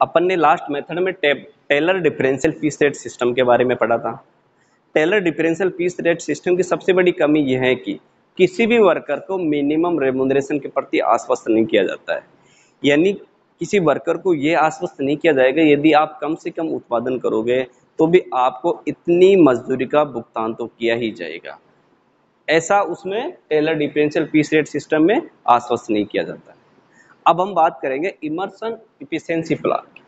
अपन ने last method में Taylor differential piece rate system के बारे में पढ़ा था। Taylor differential piece rate system की सबसे बड़ी कमी यह है कि किसी भी वर्कर को मिनिमम रेमुनरेशन के प्रति आश्वस्त नहीं किया जाता है। यानी किसी वर्कर को यह आश्वस्त नहीं किया जाएगा यदि आप कम से कम उत्पादन करोगे तो भी आपको इतनी मजदूरी का भुगतान तो किया ही जाएगा, ऐसा उसमें Taylor differential piece rate system में आश्वस्त नहीं किया जाता है। अब हम बात करेंगे इमर्सन इफिशिएंसी प्लान की।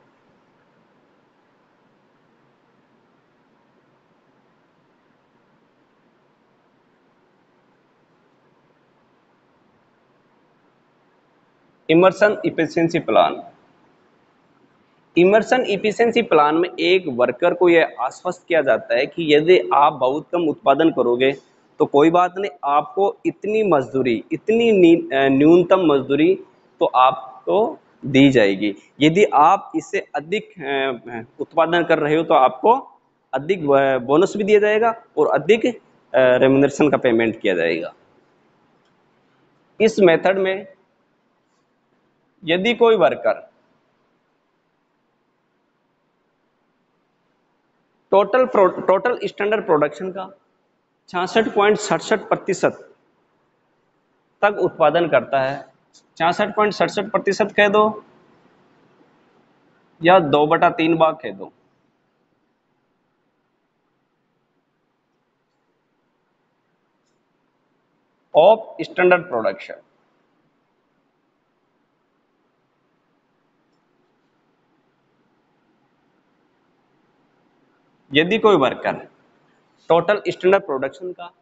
Emerson efficiency plan, Emerson efficiency plan में एक वर्कर को यह आश्वस्त किया जाता है कि यदि आप बहुत कम उत्पादन करोगे तो कोई बात नहीं, आपको इतनी मजदूरी, इतनी न्यूनतम मजदूरी तो आपको दी जाएगी। यदि आप इससे अधिक उत्पादन कर रहे हो तो आपको अधिक बोनस भी दिया जाएगा और अधिक रेम्युनरेशन का पेमेंट किया जाएगा। इस मेथड में यदि कोई वर्कर टोटल स्टैंडर्ड प्रोडक्शन का 66.67% तक उत्पादन करता है, 66.67% कह दो या 2/3 भाग कह दो, ऑफ स्टैंडर्ड प्रोडक्शन, यदि कोई वर्कर टोटल स्टैंडर्ड प्रोडक्शन का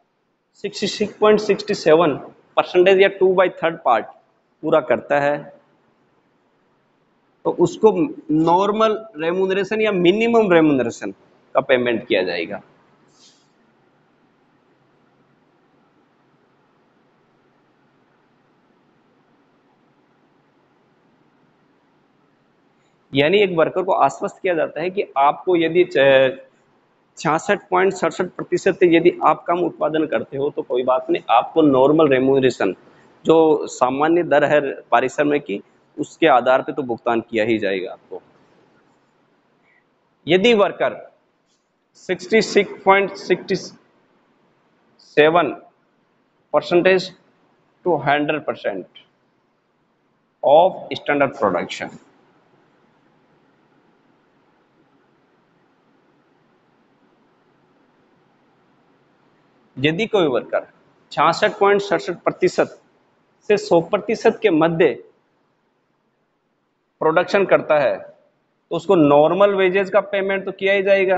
66.67% या 2/3 पार्ट पूरा करता है तो उसको नॉर्मल रेमुनरेशन या मिनिमम रेमुनरेशन का पेमेंट किया जाएगा। यानी एक वर्कर को आश्वस्त किया जाता है कि आपको यदि 66.67% यदि आप कम उत्पादन करते हो तो कोई बात नहीं, आपको नॉर्मल रेमुनरेशन जो सामान्य दर है पारिश्रमिक की उसके आधार पे तो भुगतान किया ही जाएगा आपको। यदि worker 66.67% to 100% of standard production, यदि कोई वर्कर 66.67% से 100% के मध्य प्रोडक्शन करता है तो उसको नॉर्मल वेजेस का पेमेंट तो किया ही जाएगा,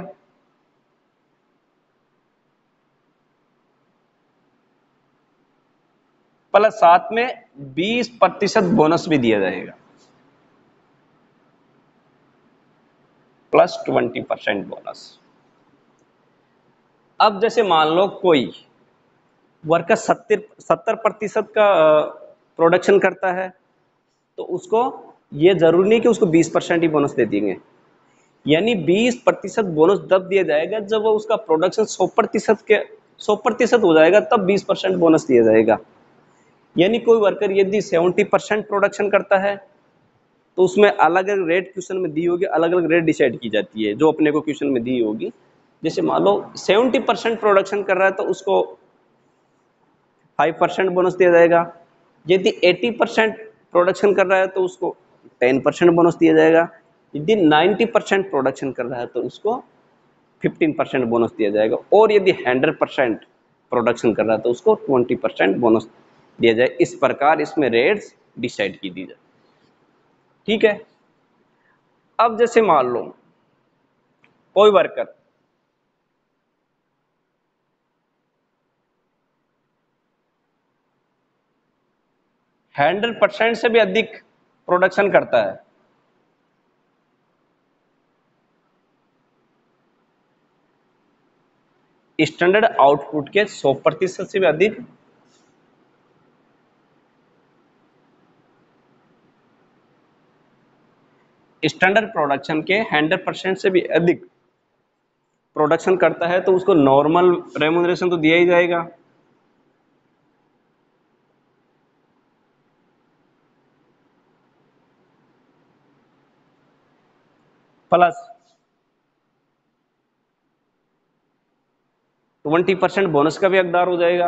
प्लस साथ में 20% बोनस भी दिया जाएगा, प्लस 20% बोनस। अब जैसे मान लो कोई वर्कर 70% का प्रोडक्शन करता है तो उसको ये जरूरी नहीं कि उसको 20% ही बोनस दे देंगे, यानी 20% बोनस तब दिया जाएगा जब वो उसका प्रोडक्शन 100% हो जाएगा, तब 20% बोनस दिया जाएगा। यानी कोई वर्कर यदि 70% प्रोडक्शन करता है तो उसमें अलग अलग रेट क्वेश्चन में दी होगी, अलग अलग रेट डिसाइड की जाती है जो अपने को क्वेश्चन में दी होगी। जैसे मान लो 70% प्रोडक्शन कर रहा है तो उसको 5% बोनस दिया जाएगा, यदि 80% प्रोडक्शन कर रहा है तो उसको 10% बोनस दिया जाएगा, यदि 90% प्रोडक्शन कर रहा है तो उसको 15% बोनस दिया जाएगा, और यदि 100% प्रोडक्शन कर रहा है तो उसको 20% बोनस दिया जाए। इस प्रकार इसमें रेट्स डिसाइड की दी जाए। ठीक है। अब जैसे मान लो कोई वर्कर 100% से भी अधिक प्रोडक्शन करता है, स्टैंडर्ड आउटपुट के 100% से भी अधिक स्टैंडर्ड प्रोडक्शन के 100% से भी अधिक प्रोडक्शन करता है तो उसको नॉर्मल रेमुनरेशन तो दिया ही जाएगा, प्लस 20% बोनस का भी हकदार हो जाएगा,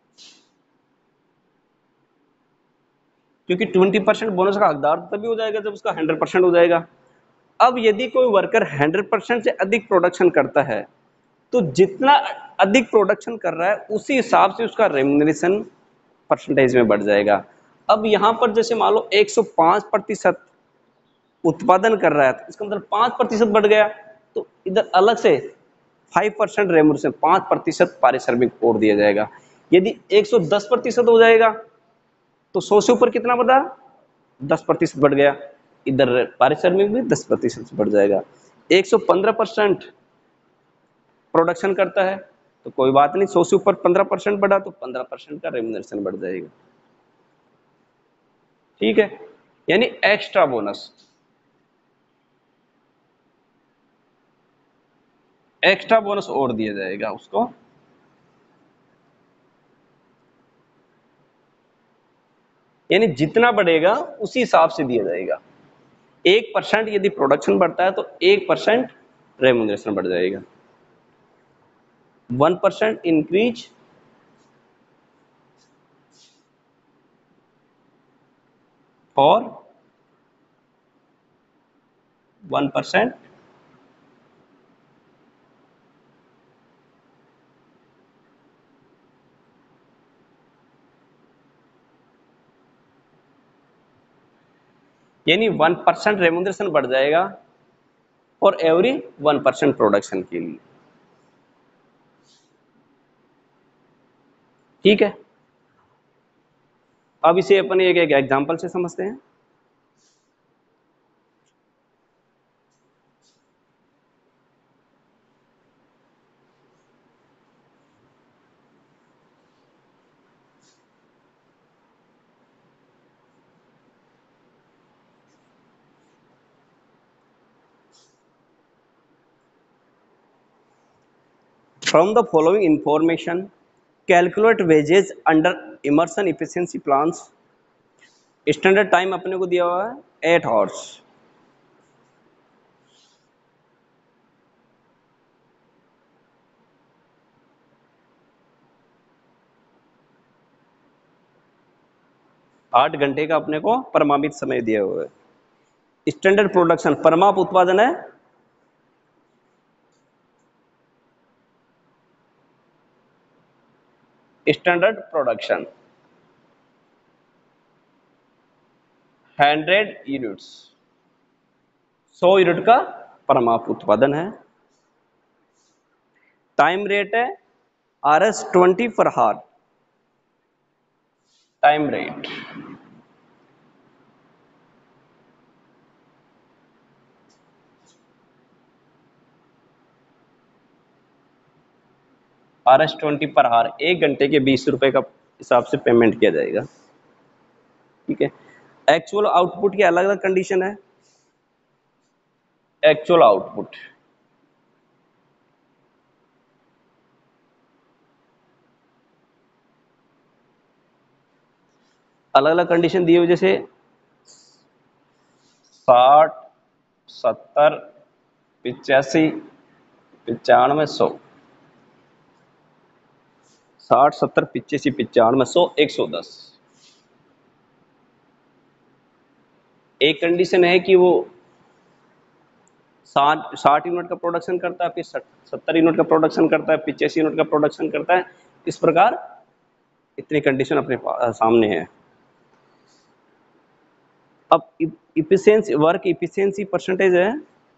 क्योंकि 20% बोनस का हकदार तभी हो जाएगा जब उसका 100% हो जाएगा। अब यदि कोई वर्कर 100% से अधिक प्रोडक्शन करता है तो जितना अधिक प्रोडक्शन कर रहा है उसी हिसाब से उसका रेम्युनरेशन परसेंटेज में बढ़ जाएगा। अब यहां पर जैसे मान लो 105% उत्पादन कर रहा है तो इसका मतलब 5% बढ़ गया, तो इधर अलग से 5% रेम्युनरेशन 5% पारिश्रमिक और दिया जाएगा। यदि 110% हो जाएगा तो 100 से ऊपर कितना बढ़ा, 10% बढ़ गया, इधर पारिश्रमिक भी 10% बढ़ जाएगा। 115% प्रोडक्शन करता है तो कोई बात नहीं, 100 से ऊपर 15% बढ़ा तो 15% का रेम्युनरेशन बढ़ जाएगा। ठीक है, यानी एक्स्ट्रा बोनस, एक्स्ट्रा बोनस और दिया जाएगा उसको। यानी जितना बढ़ेगा उसी हिसाब से दिया जाएगा। 1% यदि प्रोडक्शन बढ़ता है तो 1% रेम्युनरेशन बढ़ जाएगा। 1% इंक्रीज फॉर 1% यानी 1% रेम्युनरेशन बढ़ जाएगा और एवरी 1% प्रोडक्शन के लिए। ठीक है, अब इसे अपन एक एक एग्जांपल से समझते हैं। From the following information, calculate wages under immersion efficiency plans। Standard time अपने को दिया हुआ है 8 आवर्स। आठ घंटे का अपने को परमापित समय दिया हुआ है। स्टैंडर्ड प्रोडक्शन परमाप उत्पादन है स्टैंडर्ड प्रोडक्शन 100 यूनिट्स, 100 यूनिट का परमाप उत्पादन है। टाइम रेट है RS20 पर हार, टाइम रेट। RS20 पर हार 1 घंटे के 20 रुपए का हिसाब से पेमेंट किया जाएगा। ठीक है, एक्चुअल आउटपुट की अलग अलग कंडीशन है। एक्चुअल आउटपुट अलग अलग कंडीशन दी हुई, जैसे 60, 70, 85, 95, 100। 60, 70, 85, 95, 100, 110। एक कंडीशन है कि वो 60 यूनिट का प्रोडक्शन करता है, फिर 70 यूनिट का प्रोडक्शन करता है, 85 यूनिट का प्रोडक्शन करता है। इस प्रकार इतनी कंडीशन अपने सामने है। अब इफिशियंसी, वर्क इफिशियंसी परसेंटेज है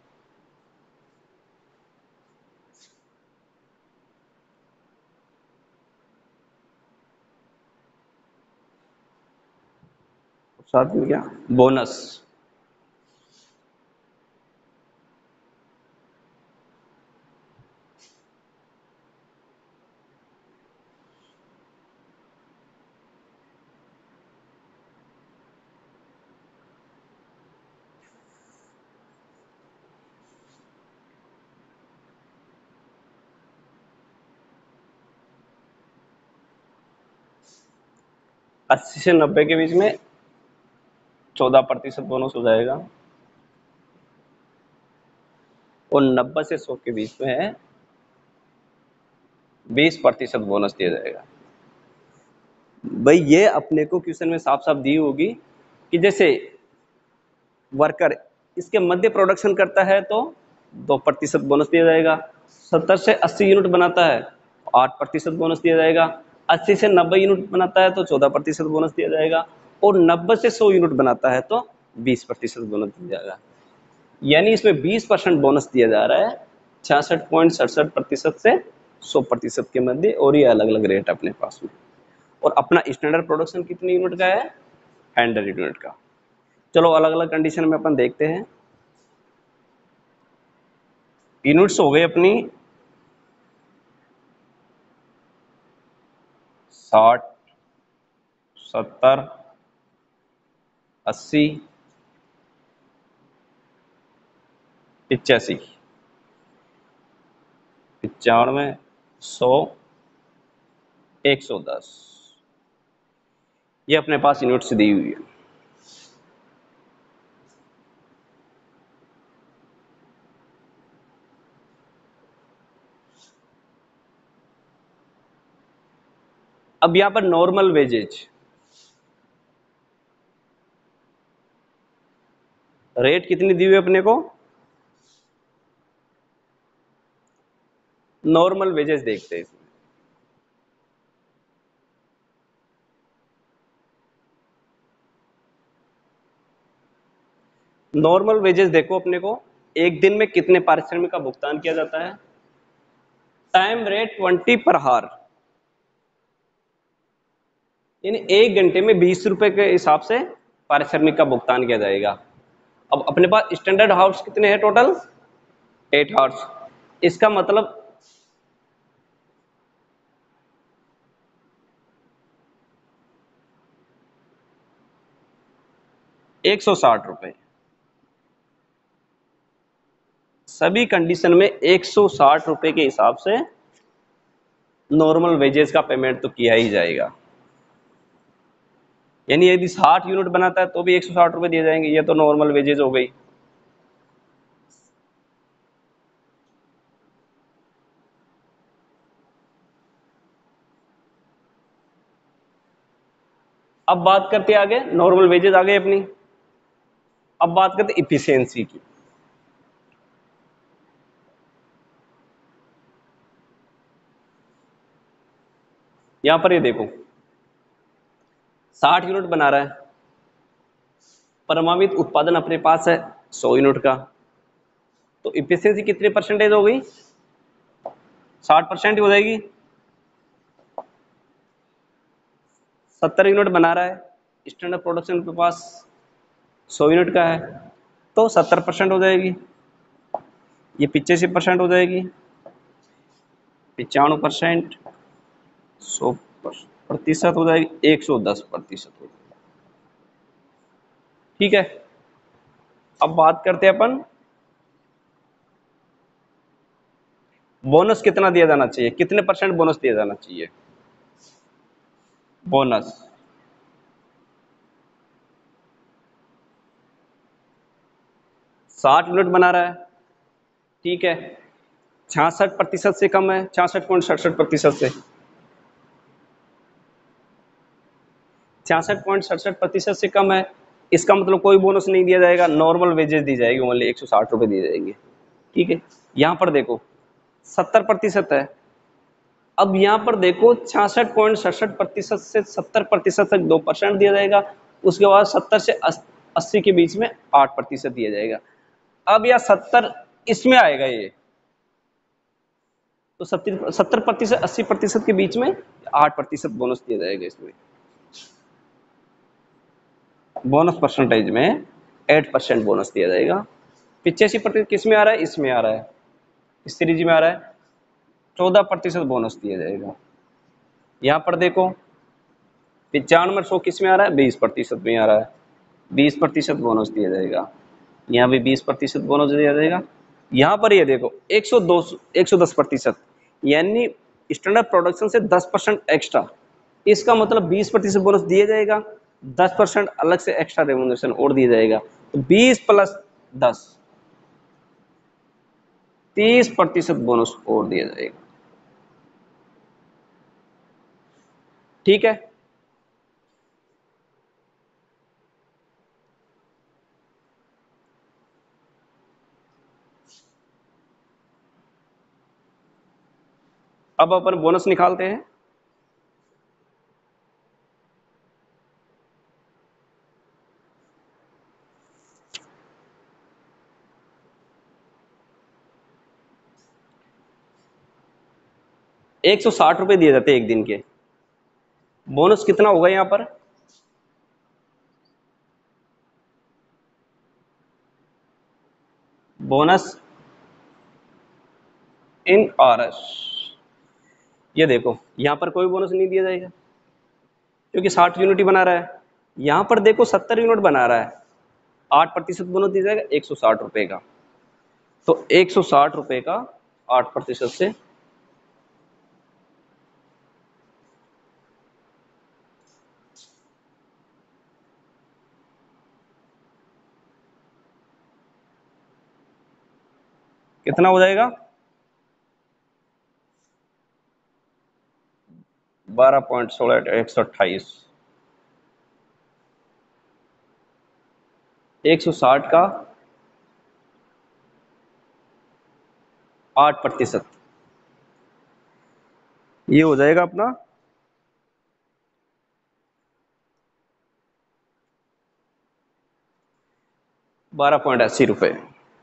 साथ में क्या बोनस। अस्सी से 90 के बीच में 14% बोनस हो जाएगा। और 90 से 100 के बीच में 20% बोनस दिया जाएगा। भाई ये अपने को क्वेश्चन में साफ साफ दी होगी कि जैसे वर्कर इसके मध्य प्रोडक्शन करता है तो 2% बोनस दिया जाएगा, 70 से 80 यूनिट बनाता है 8% बोनस दिया जाएगा, 80 से 90 यूनिट बनाता है तो 14% बोनस दिया जाएगा, और 90 से 100 यूनिट बनाता है तो 20% बोनस दिया जाएगा। यानी इसमें 20% बोनस दिया जा रहा है 66.67% से 100% के मध्य, और ये अलग अलग रेट अपने पास में। और अपना स्टैंडर्ड प्रोडक्शन कितने यूनिट का है? 100 यूनिट का। चलो अलग अलग कंडीशन में अपन देखते हैं। यूनिट्स हो गए अपनी 60, 70, 80, 85, 95, 100, 110। ये अपने पास यूनिट्स दी हुई है। अब यहां पर नॉर्मल वेजेज रेट कितनी दी हुई है अपने को? नॉर्मल वेजेस देखते हैं इसमें। नॉर्मल वेजेस देखो अपने को, एक दिन में कितने पारिश्रमिक का भुगतान किया जाता है? टाइम रेट 20 पर हार, यानी 1 घंटे में 20 रुपए के हिसाब से पारिश्रमिक का भुगतान किया जाएगा। अब अपने पास स्टैंडर्ड हाउस कितने हैं टोटल? 8 हाउस। इसका मतलब 160 रुपए। सभी कंडीशन में 160 रुपए के हिसाब से नॉर्मल वेजेस का पेमेंट तो किया ही जाएगा। यानी यदि 60 यूनिट बनाता है तो भी 160 रुपए दिए जाएंगे। ये तो नॉर्मल वेजेस हो गई। अब बात करते हैं आगे, नॉर्मल वेजेस आ गए अपनी। अब बात करते हैं इफिशियंसी की। यहां पर ये देखो 60 यूनिट बना रहा है, प्रमाणित उत्पादन अपने पास है 100 यूनिट का, तो इफिशियंसी कितने परसेंटेज हो गई? 60% ही हो जाएगी। 70 यूनिट बना रहा है, स्टैंडर्ड प्रोडक्शन के पास 100 यूनिट का है, तो 70% हो जाएगी। ये 85% हो जाएगी, 95%, 100% हो जाएगी, 110% हो जाएगी। ठीक है। अब बात करते हैं अपन बोनस कितना दिया जाना चाहिए, कितने परसेंट बोनस दिया जाना चाहिए? बोनस 60 यूनिट बना रहा है, ठीक है, 66% से कम है, 66.67% से, 66.67% से कम है, इसका मतलब कोई बोनस नहीं दिया जाएगा, नॉर्मल वेजेस दी जाएगी, ओनली 160 रुपए दिए जाएंगे। ठीक है। यहां पर देखो 70% है, अब यहां पर देखो 66.67% से 70% तक 2% दिया जाएगा, उसके बाद 70 से 80 के बीच में 8% दिया जाएगा। अब या 70 इसमें आएगा, ये तो 70% 80% के बीच में 8% बोनस दिया जाएगा। इसमें बोनस परसेंटेज में 8% बोनस दिया जाएगा। 85% किस में आ रहा है? इसमें आ रहा है, इस सीरीज में आ रहा है, 14% बोनस दिया जाएगा। यहां पर देखो 95 किस में आ रहा है? 20% में आ रहा है, 20% बोनस दिया जाएगा। यहाँ भी 20% बोनस दिया जाएगा। यहाँ पर ये देखो 110%, यानी स्टैंडर्ड प्रोडक्शन से 10% एक्स्ट्रा, इसका मतलब 20% बोनस दिया जाएगा, 10% अलग से एक्स्ट्रा रेम्यूनरेशन और दिया जाएगा, तो 20 + 10 30% बोनस और दिया जाएगा। ठीक है, अब अपन बोनस निकालते हैं। ₹160 दिए जाते हैं एक दिन के। बोनस कितना होगा यहां पर? बोनस इन आरएस, ये देखो यहां पर कोई बोनस नहीं दिया जाएगा क्योंकि 60 यूनिट ही बना रहा है। यहां पर देखो 70 यूनिट बना रहा है, 8% बोनस दिया जाएगा ₹160 का। तो ₹160 का 8% से कितना हो जाएगा? 12.16 128। 160 का 8%, ये हो जाएगा अपना 12.80 रुपए।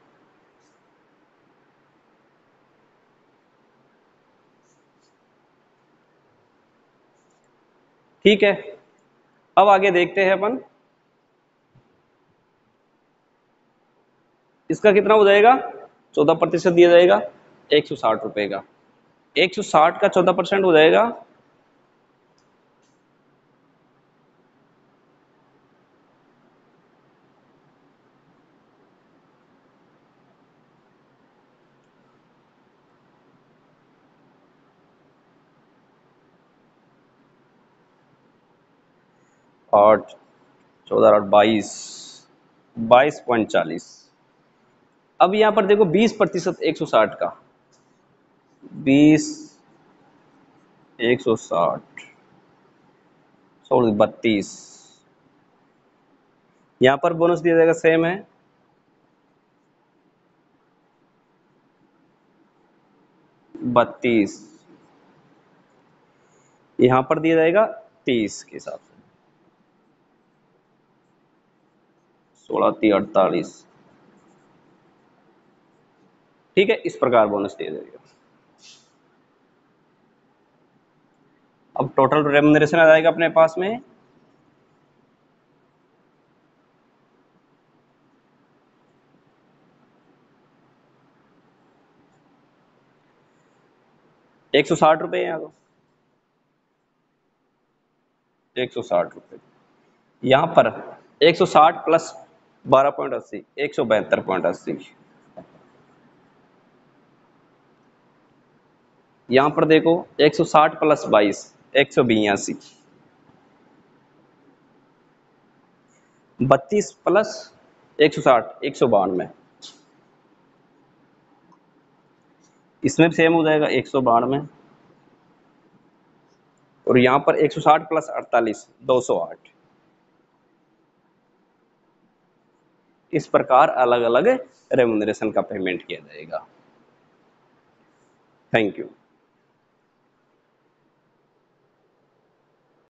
ठीक है, अब आगे देखते हैं अपन इसका कितना हो जाएगा। 14% दिया जाएगा ₹160 का। 160 का 14% हो जाएगा 8, 14, 8, 22, 22.40। अब यहां पर देखो 20% 160 का, 20, 160, 32, यहां पर बोनस दिया जाएगा सेम है 32, यहां पर दिया जाएगा 30 के हिसाब से, 16, 30, 48। ठीक है, इस प्रकार बोनस दिया जाएगा। अब टोटल रेम्युनरेशन आ जाएगा अपने पास में 160 रुपए। यहाँ तो 160 रुपए, यहाँ पर 160 प्लस 12.80, 172.80। यहाँ पर देखो 160 प्लस 22, 182, 32 प्लस 160, 192। इसमें सेम हो जाएगा 192, और यहाँ पर 160 प्लस 48, 208। इस प्रकार अलग अलग रेम्युनरेशन का पेमेंट किया जाएगा। Thank you.